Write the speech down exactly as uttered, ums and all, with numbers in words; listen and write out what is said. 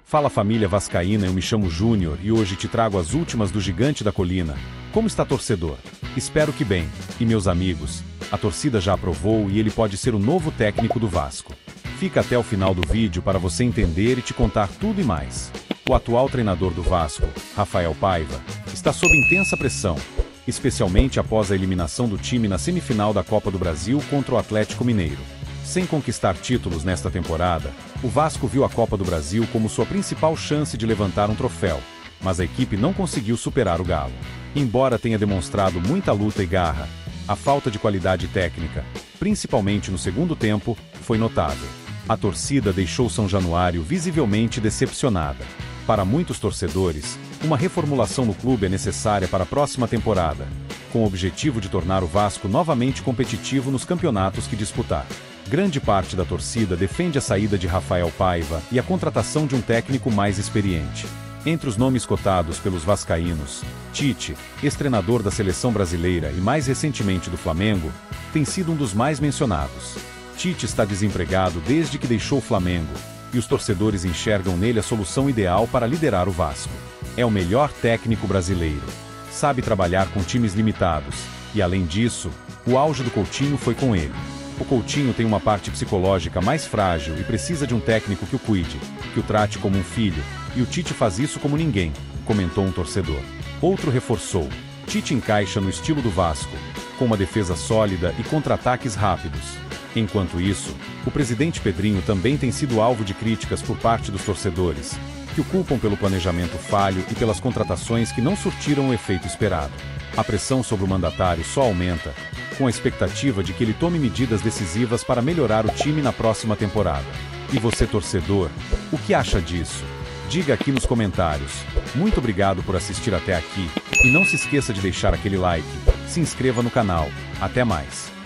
Fala família vascaína, eu me chamo Júnior e hoje te trago as últimas do Gigante da Colina. Como está torcedor? Espero que bem. E meus amigos, a torcida já aprovou e ele pode ser o novo técnico do Vasco. Fica até o final do vídeo para você entender e te contar tudo e mais. O atual treinador do Vasco, Rafael Paiva, está sob intensa pressão, especialmente após a eliminação do time na semifinal da Copa do Brasil contra o Atlético Mineiro. Sem conquistar títulos nesta temporada, o Vasco viu a Copa do Brasil como sua principal chance de levantar um troféu, mas a equipe não conseguiu superar o Galo. Embora tenha demonstrado muita luta e garra, a falta de qualidade técnica, principalmente no segundo tempo, foi notável. A torcida deixou São Januário visivelmente decepcionada. Para muitos torcedores, uma reformulação no clube é necessária para a próxima temporada, com o objetivo de tornar o Vasco novamente competitivo nos campeonatos que disputar. Grande parte da torcida defende a saída de Rafael Paiva e a contratação de um técnico mais experiente. Entre os nomes cotados pelos vascaínos, Tite, ex-treinador da seleção brasileira e mais recentemente do Flamengo, tem sido um dos mais mencionados. Tite está desempregado desde que deixou o Flamengo, e os torcedores enxergam nele a solução ideal para liderar o Vasco. É o melhor técnico brasileiro. Sabe trabalhar com times limitados, e além disso, o auge do Coutinho foi com ele. O Coutinho tem uma parte psicológica mais frágil e precisa de um técnico que o cuide, que o trate como um filho, e o Tite faz isso como ninguém, comentou um torcedor. Outro reforçou: Tite encaixa no estilo do Vasco, com uma defesa sólida e contra-ataques rápidos. Enquanto isso, o presidente Pedrinho também tem sido alvo de críticas por parte dos torcedores, que o culpam pelo planejamento falho e pelas contratações que não surtiram o efeito esperado. A pressão sobre o mandatário só aumenta, com a expectativa de que ele tome medidas decisivas para melhorar o time na próxima temporada. E você, torcedor, o que acha disso? Diga aqui nos comentários. Muito obrigado por assistir até aqui, e não se esqueça de deixar aquele like, se inscreva no canal. Até mais!